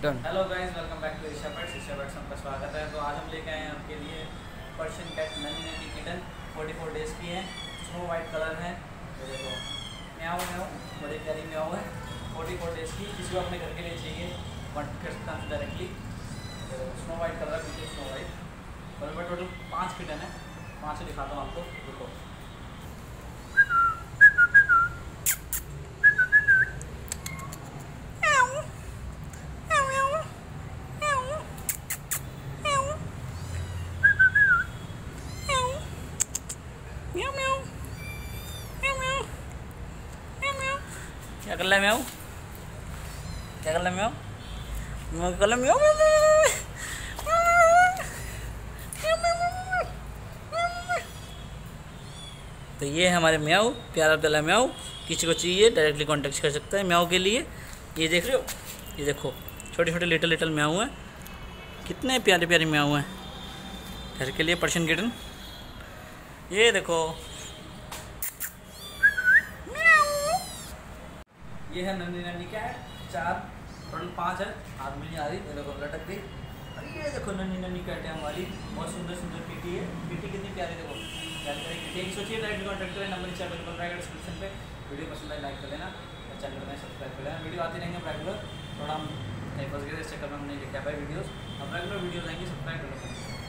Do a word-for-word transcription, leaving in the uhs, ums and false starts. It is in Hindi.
Done. Hello guys, welcome back to Risha pets. Risha pets आपका स्वागत है। तो आज हम लेके आए हैं आपके लिए पर्शियन कैट नन्ही नन्ही किटन चौवालीस डेज़ की है। स्नो वाइट कलर है। तो देखो म्याऊ म्याऊ बड़ी प्यारी म्याऊ है। चौवालीस डेज़ की, किसी को अपने घर के लिए चाहिए कॉन्टेक्ट कर सकता है डायरेक्टली। तो स्नो वाइट कलर है, बिल्कुल स्नो वाइट। और टोटल पाँच किटन है। पाँच से दिखाता हूँ आपको। देखो म्याऊ म्याऊ म्याऊ म्याऊ म्याऊ म्याऊ। क्या कर रहा है म्याऊ? क्या कर रहा है म्याऊ? म्याऊ कर रहा है म्याऊ म्याऊ म्याऊ। तो ये है हमारे म्याऊ, प्यारा प्यारा म्याऊ। किसी को चाहिए डायरेक्टली कांटेक्ट कर सकता है म्याऊ के लिए। ये देख रहे हो, ये देखो छोटे छोटे लिटिल लिटिल म्याऊ हैं। कितने प्यारे प्यारे म्याऊ हैं घर के लिए पर्शियन किटन। ये देखो ये है नन्ही नन्ही कैट, चार टोटल पाँच है। हाथ में नहीं आ रही, ये देखो लटक गई। और ये देखो नन्ही नन्ही कैट है हमारी, बहुत सुंदर सुंदर पीटी है। पीटी कितनी प्यारी, देखो प्यारी प्यारी पीटी है। सोचिए डायरेक्ट कॉन्टैक्ट करें, नंबर नीचे अवेलेबल रहेगा डिस्क्रिप्शन पे। वीडियो पसंद आए लाइक कर लेना, चैनल में सब्सक्राइब कर लेना। वीडियो आती रहेंगे रेगुलर। थोड़ा हम नहीं फंस गए, इस चक्कर में हम नहीं लेके आ पाए वीडियोज़। अब रेगुलर वीडियोज़ आएंगे, सब्सक्राइब कर लेना।